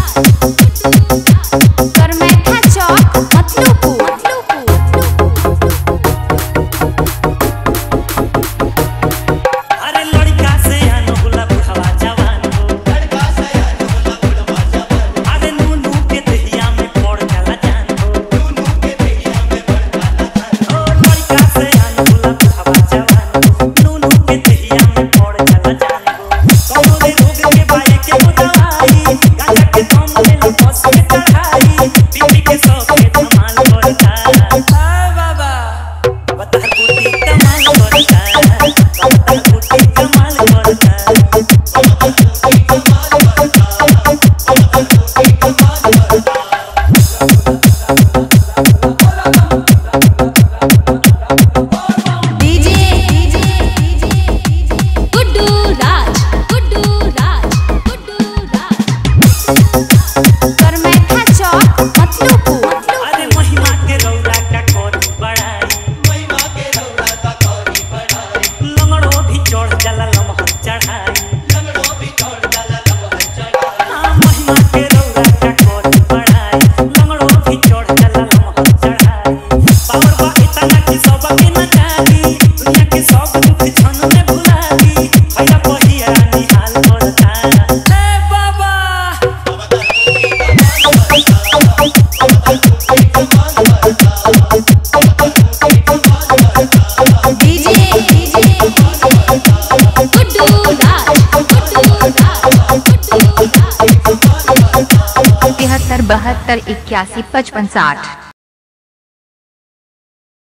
करमैठा चौक मतलूपुर। अरे लड़का से आनो गुलाब हवा जवान हो, लड़का से आनो गुलाब हवा जवान। अरे नूनू के दहिया में पड़ जाला जान हो, नूनू के दहिया में पड़ जाला जान हो। लड़का से आनो गुलाब हवा जवान, नूनू के दहिया में पड़ जाला जान हो। कौनो रे रोग के बाई के बुझाई, गांजा के दम ले लो बस के चढ़ाई, पीपी के सब के धमाल करता। हाय बाबा बता कुटी कमाल करता, बता कुटी कमाल करता। डीजे गुड्डू राज, गुड्डू राज, गुड्डू राज। करमैठा चौक मतलूपुर। अरे महिमा के रौरा का कोरी बढ़ाई, महिमा के रौरा का कोरी बढ़ाई। लंगड़ो भी चढ़ जाला लमहर चढ़ाई, लंगड़ो भी चढ़ जाला लमहर चढ़ाई। हाँ महिमा के रौरा का कोरी बढ़ाई, लंगड़ो भी चढ़ जाला लमहर चढ़ाई। पावर बा इतना कि सब के नचाई, दुनिया के सब दुख क्षण में भुला दी। भैया पहिया निहाल करता। ए बाबा डीजे गुड्डू राज, गुड्डू राज, गुड्डू राज। 73 72 81 55 60।